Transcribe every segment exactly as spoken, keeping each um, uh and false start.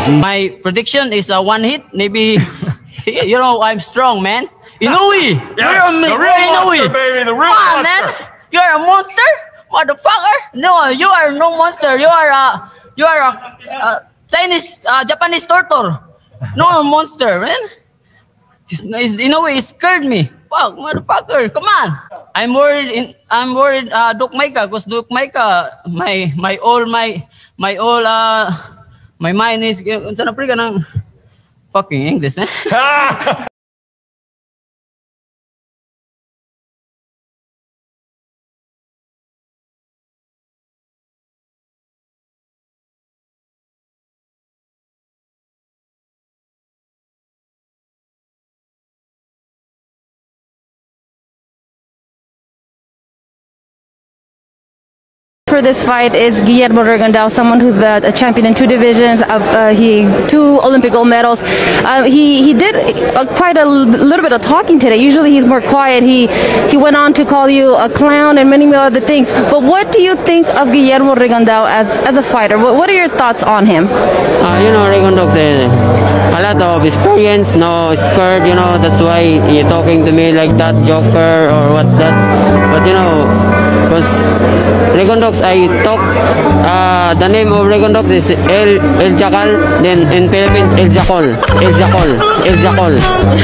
easy. My prediction is a one hit. Maybe, you know, I'm strong, man. Inoue! Yeah, You're a, the real Inoue. monster, baby, the real Come on, monster. man. You're a monster, motherfucker. No, you are no monster. You are a, you are a, a Chinese, uh, Japanese turtle. No monster, man. He's, he's, Inoue scared me. Fuck, motherfucker. Come on. I'm worried. In, I'm worried. Uh, Duke Maika, cause Duke Maika, my, my all, my, my all, uh, my mind is. Saan na pre ka ng fucking English, man? For this fight is Guillermo Regondao, someone who's uh, a champion in two divisions, of uh, he two Olympic gold medals. Uh, he he did uh, quite a little bit of talking today. Usually he's more quiet. He he went on to call you a clown and many other things. But what do you think of Guillermo Regondao as as a fighter? What, what are your thoughts on him? Uh, you know, Regondao said a lot of experience, no scared. You know, that's why he talking to me like that, joker or what that. But you know, because Regondox, I talk, uh, the name of Regondox is El El Jackal, then in Philippines, El Jackal, El Jackal, El Jackal.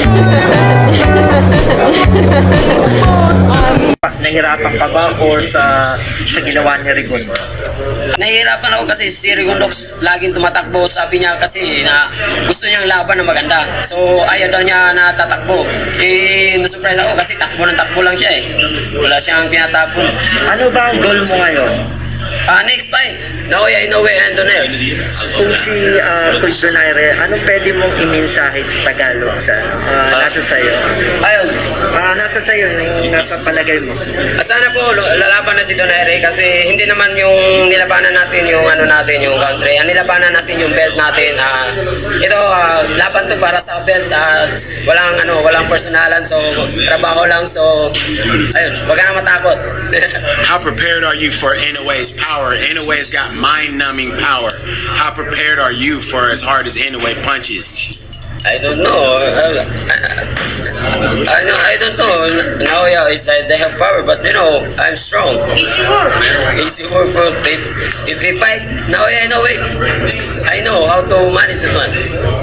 Nahirapan ka ba o sa, sa ginawa ni Rigondo? Nahihirapan ako kasi si Rigondox laging tumatakbo. Sabi niya kasi na gusto niyang laban na maganda. So ayaw daw niya na tatakbo. Eh, na-surprise ako kasi takbo ng takbo lang siya eh. Wala siyang pinatapon. Ano ba ang goal mo ngayon? Ah, next fight, Naoya Inoue and Donel. Kung si uh, Coach Donaire, anong pwede mong imensahe sa Tagalog sa uh, nasa sayo? Ayun. Uh, nasa sayo, yung nasa palagay mo. Sana po lalaban na si Donaire kasi hindi naman yung nilabanan natin yung ano natin yung country. Ang nilabanan natin yung belt natin. Uh, ito uh, laban to para sa belt at uh, walang ano, walang personalan, so trabaho lang, so ayun, wag ka na matakot. How prepared are you for Inoue's power? Inoue's got mind-numbing power. How prepared are you for as hard as Inoue punches? I don't know. I, I, I, I don't know. Now, yeah, it's like they have power, but you know, I'm strong. Easy work. Easy work. If, if we fight, now, yeah, no way. I know how to manage the one.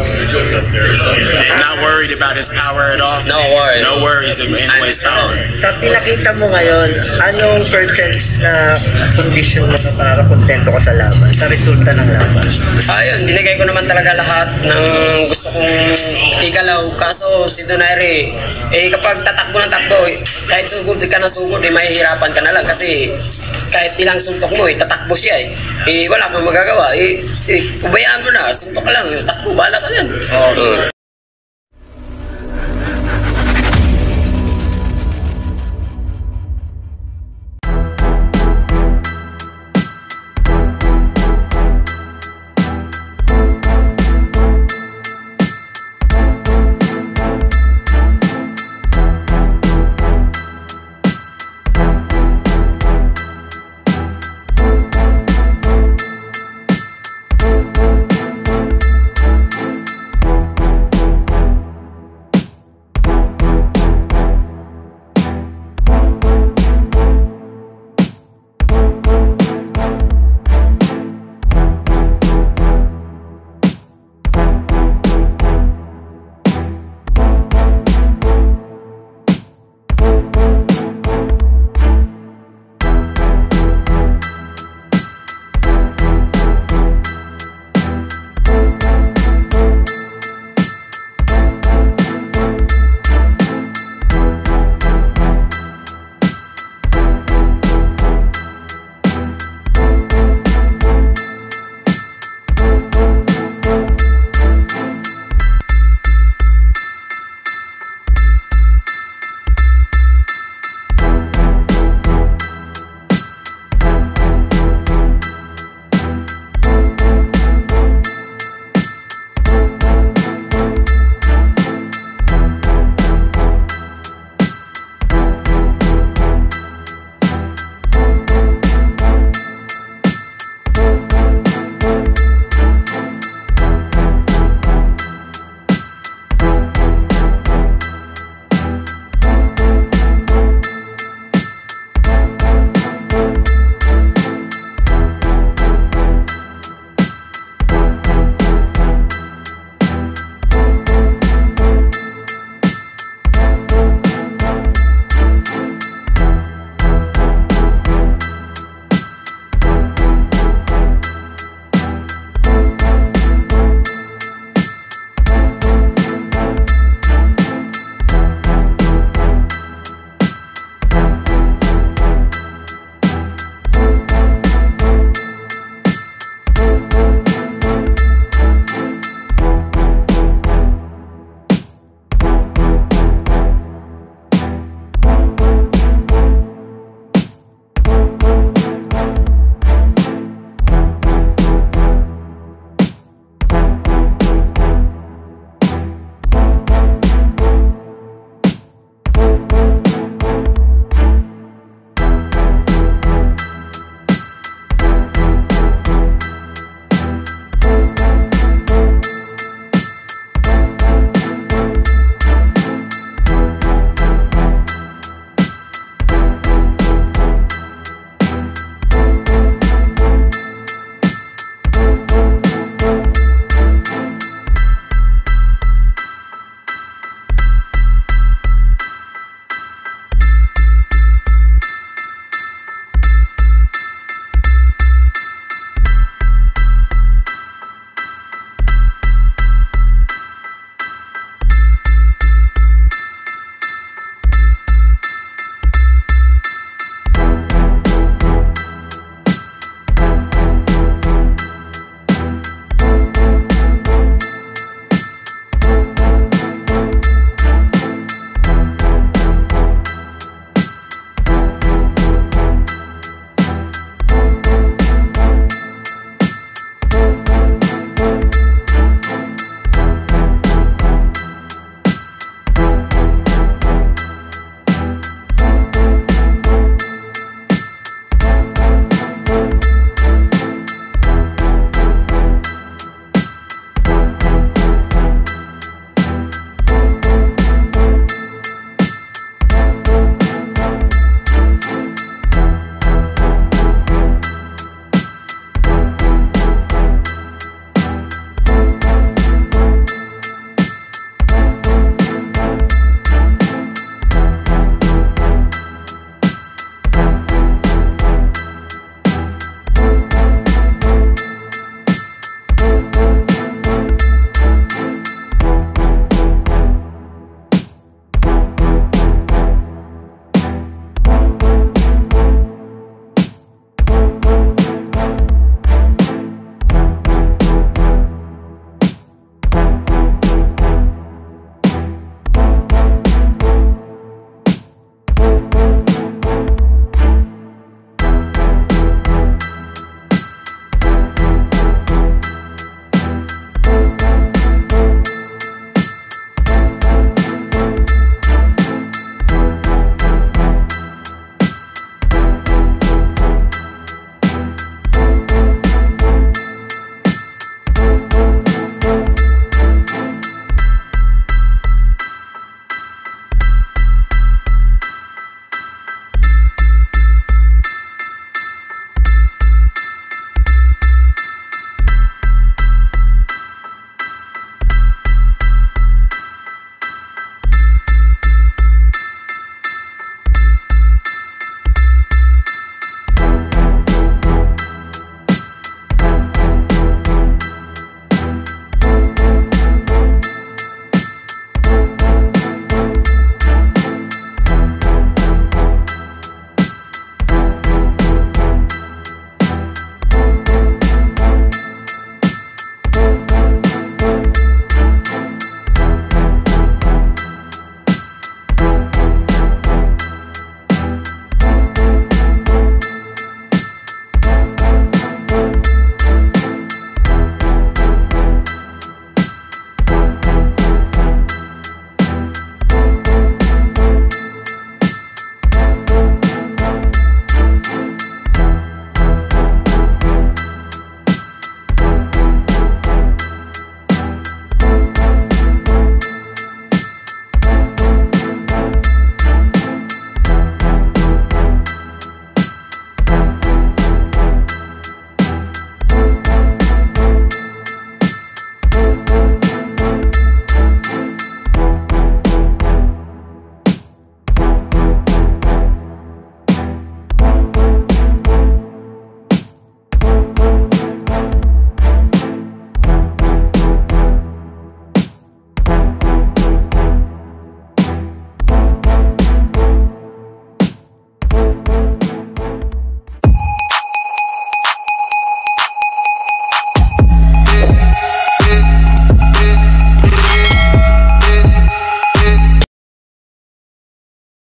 Not worried about his power at all? No worries. No worries of Inoue's power. Sa pinakita mo ngayon, anong percent na condition mo na para kontento ka sa laban, sa resulta ng laban? Ayun, binigay ko naman talaga lahat ng gusto kong igalaw. Kaso si Donaire, eh kapag tatakbo ng takbo, eh, kahit sugod ka ng sugod, eh mahihirapan ka na lang kasi kahit ilang suntok mo, eh tatakbo siya eh. Eh wala kang magagawa. Eh, eh ubayaan mo na, suntok ka lang, takbo, bahala ka yan. Okay.